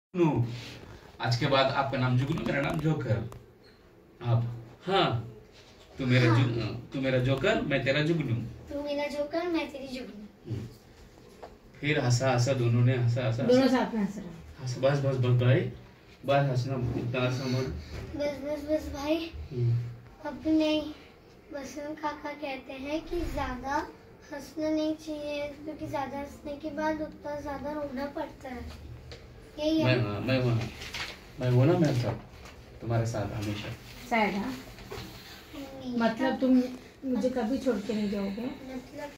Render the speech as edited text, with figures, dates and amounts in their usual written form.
No, आज के बाद आपका नाम जुगनू, मेरा नाम जोकर। आप हाँ, तू मेरा तू मेरा जोकर, मैं तेरा जुगनू। तू मेरा जोकर, मैं तेरी जुगनू। फिर हंसा हंसा, दोनों ने हंसा हंसा, दोनों साथ में हंस रहे हंस। बस बस बस भाई, बस हंसना, इतना हंसना मत। बस बस बस भाई, अब नहीं। बस काका कहते हैं कि ज्यादा हंसना नहीं चाहिए, क्योंकि ज्यादा हंसने के बाद उतना ज्यादा रोना पड़ता है। यही है। मैं हूँ ना, मेरे साथ, तुम्हारे साथ हमेशा। सैड हाँ? मतलब तुम मुझे कभी छोड़ के नहीं जाओगे? मतलब